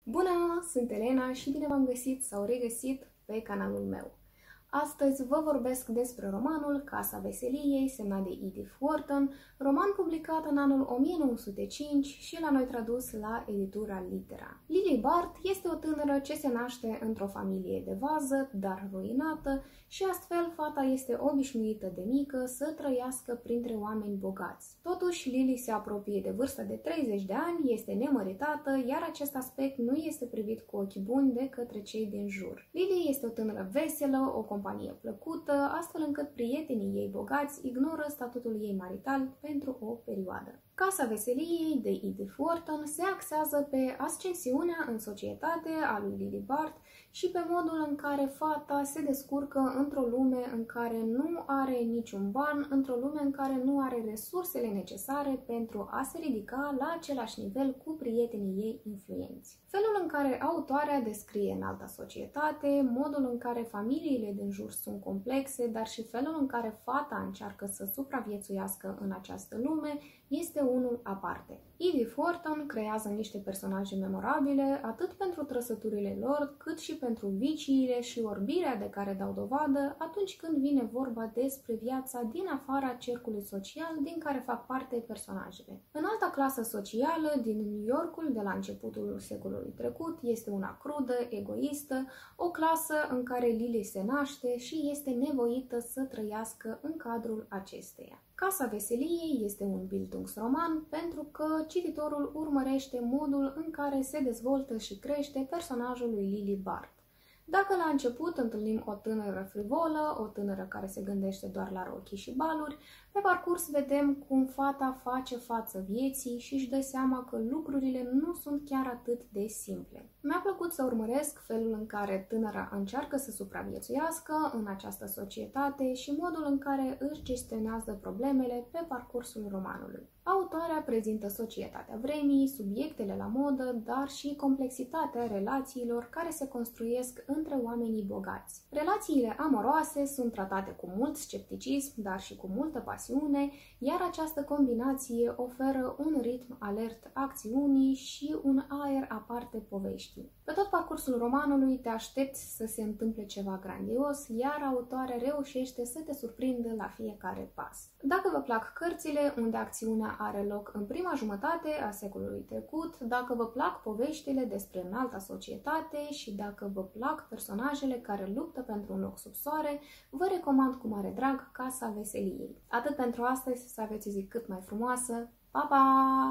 Bună, sunt Elena și bine v-am găsit sau regăsit pe canalul meu. Astăzi vă vorbesc despre romanul Casa Veseliei, semnat de Edith Wharton, roman publicat în anul 1905 și la noi tradus la editura Litera. Lily Bart este o tânără ce se naște într-o familie de vază, dar ruinată, și astfel fata este obișnuită de mică să trăiască printre oameni bogați. Totuși, Lily se apropie de vârsta de 30 de ani, este nemăritată, iar acest aspect nu este privit cu ochi buni de către cei din jur. Lily este o tânără veselă, o companie plăcută, astfel încât prietenii ei bogați ignoră statutul ei marital pentru o perioadă. Casa Veseliei de Edith Wharton se axează pe ascensiunea în societate a lui Lily Bart și pe modul în care fata se descurcă într-o lume în care nu are niciun ban, într-o lume în care nu are resursele necesare pentru a se ridica la același nivel cu prietenii ei influenți. Felul în care autoarea descrie înalta societate, modul în care familiile din jur sunt complexe, dar și felul în care fata încearcă să supraviețuiască în această lume este unul aparte. Edith Wharton creează niște personaje memorabile atât pentru trăsăturile lor, cât și pentru viciile și orbirea de care dau dovadă atunci când vine vorba despre viața din afara cercului social din care fac parte personajele. În alta clasă socială din New Yorkul de la începutul secolului trecut este una crudă, egoistă, o clasă în care Lily se naște și este nevoită să trăiască în cadrul acesteia. Casa Veseliei este un Bildungsroman pentru că cititorul urmărește modul în care se dezvoltă și crește personajul lui Lily Bart. Dacă la început întâlnim o tânără frivolă, o tânără care se gândește doar la rochii și baluri, pe parcurs vedem cum fata face față vieții și își dă seama că lucrurile nu sunt chiar atât de simple. Mi-a plăcut să urmăresc felul în care tânăra încearcă să supraviețuiască în această societate și modul în care își gestionează problemele pe parcursul romanului. Autoarea prezintă societatea vremii, subiectele la modă, dar și complexitatea relațiilor care se construiesc între oamenii bogați. Relațiile amoroase sunt tratate cu mult scepticism, dar și cu multă pasiune, iar această combinație oferă un ritm alert acțiunii și un aer aparte poveștii. Pe tot parcursul romanului te aștepți să se întâmple ceva grandios, iar autoarea reușește să te surprindă la fiecare pas. Dacă vă plac cărțile unde acțiunea are loc în prima jumătate a secolului trecut, dacă vă plac poveștile despre înalta societate și dacă vă plac personajele care luptă pentru un loc sub soare, vă recomand cu mare drag Casa Veseliei. Atât pentru astăzi, să aveți o zi cât mai frumoasă. Pa, pa!